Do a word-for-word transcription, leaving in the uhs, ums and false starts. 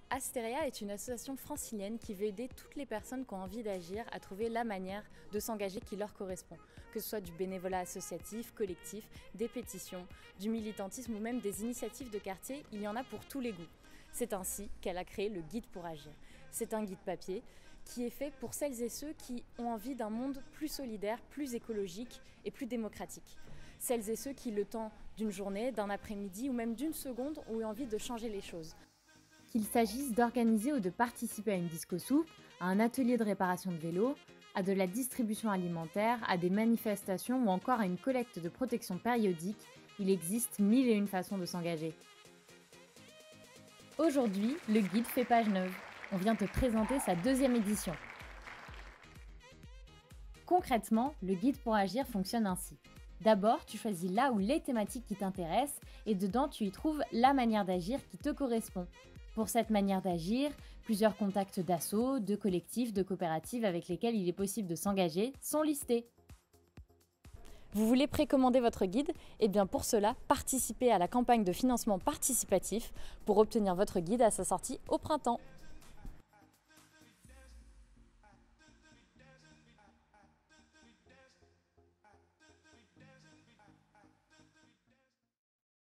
Astéria est une association francilienne qui veut aider toutes les personnes qui ont envie d'agir à trouver la manière de s'engager qui leur correspond. Que ce soit du bénévolat associatif, collectif, des pétitions, du militantisme ou même des initiatives de quartier, il y en a pour tous les goûts. C'est ainsi qu'elle a créé le Guide pour agir. C'est un guide papier qui est fait pour celles et ceux qui ont envie d'un monde plus solidaire, plus écologique et plus démocratique. Celles et ceux qui, le temps d'une journée, d'un après-midi ou même d'une seconde, ont eu envie de changer les choses. Qu'il s'agisse d'organiser ou de participer à une disco-soupe, à un atelier de réparation de vélo, à de la distribution alimentaire, à des manifestations ou encore à une collecte de protection périodique, il existe mille et une façons de s'engager. Aujourd'hui, le guide fait page neuve. On vient te présenter sa deuxième édition. Concrètement, le guide pour agir fonctionne ainsi. D'abord, tu choisis là où les thématiques qui t'intéressent et dedans, tu y trouves la manière d'agir qui te correspond. Pour cette manière d'agir, plusieurs contacts d'assos, de collectifs, de coopératives avec lesquels il est possible de s'engager sont listés. Vous voulez précommander votre guide? Eh bien pour cela, participez à la campagne de financement participatif pour obtenir votre guide à sa sortie au printemps.